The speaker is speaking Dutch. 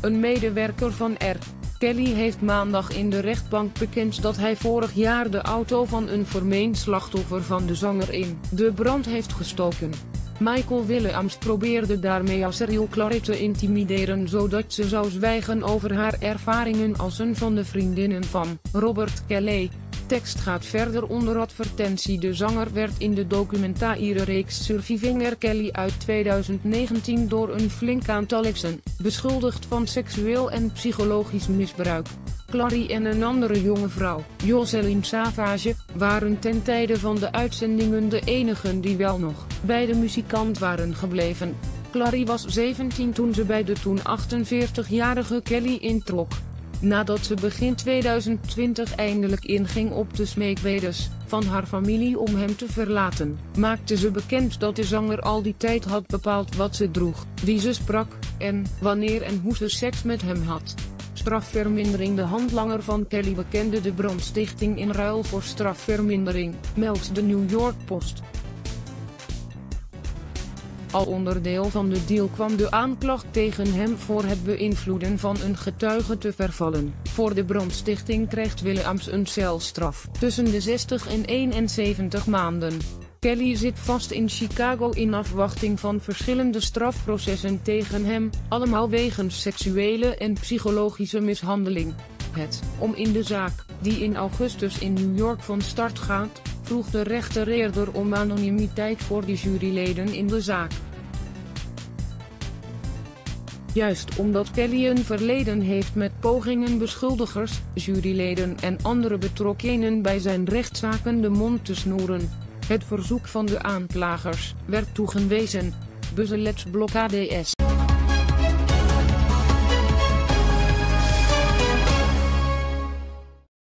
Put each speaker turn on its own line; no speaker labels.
een medewerker van R. Kelly heeft maandag in de rechtbank bekend dat hij vorig jaar de auto van een vermeend slachtoffer van de zanger in de brand heeft gestoken. Michael Williams probeerde daarmee Cheryl Clary te intimideren zodat ze zou zwijgen over haar ervaringen als een van de vriendinnen van Robert Kelly. Tekst gaat verder onder advertentie. De zanger werd in de documentaire-reeks Surviving R. Kelly uit 2019 door een flink aantal exen beschuldigd van seksueel en psychologisch misbruik. Clary en een andere jonge vrouw, Jocelyn Savage, waren ten tijde van de uitzendingen de enigen die wel nog bij de muzikant waren gebleven. Clary was 17 toen ze bij de toen 48-jarige Kelly introk. Nadat ze begin 2020 eindelijk inging op de smeekbedes van haar familie om hem te verlaten, maakte ze bekend dat de zanger al die tijd had bepaald wat ze droeg, wie ze sprak, en wanneer en hoe ze seks met hem had. Strafvermindering. De handlanger van Kelly bekende de brandstichting in ruil voor strafvermindering, meldt de New York Post. Al onderdeel van de deal kwam de aanklacht tegen hem voor het beïnvloeden van een getuige te vervallen. Voor de brandstichting krijgt Williams een celstraf tussen de 60 en 71 maanden. Kelly zit vast in Chicago in afwachting van verschillende strafprocessen tegen hem, allemaal wegens seksuele en psychologische mishandeling. Om in de zaak, die in augustus in New York van start gaat, vroeg de rechter eerder om anonimiteit voor de juryleden in de zaak. Juist omdat Kelly een verleden heeft met pogingen beschuldigers, juryleden en andere betrokkenen bij zijn rechtszaken de mond te snoeren. Het verzoek van de aanklagers werd toegewezen. Bezeledsblok ADS.